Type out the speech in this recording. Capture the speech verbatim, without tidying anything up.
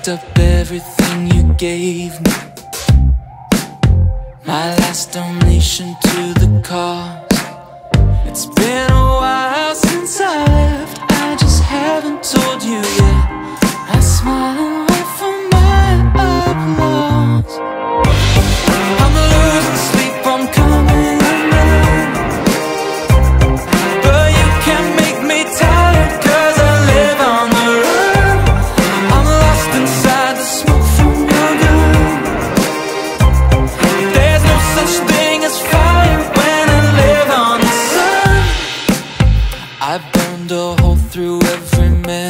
used up everything you gave me, my last donation to the cause. It's been a while since I left, I just haven't told you yet. I smile and wait for my applause. I'm losing sleep, I'm coming undone, but you can't make me tired, cause I live on the run. I'm lost inside the smoke from your gun. There's no such thing as fire when I live on the sun. I burned a hole through every man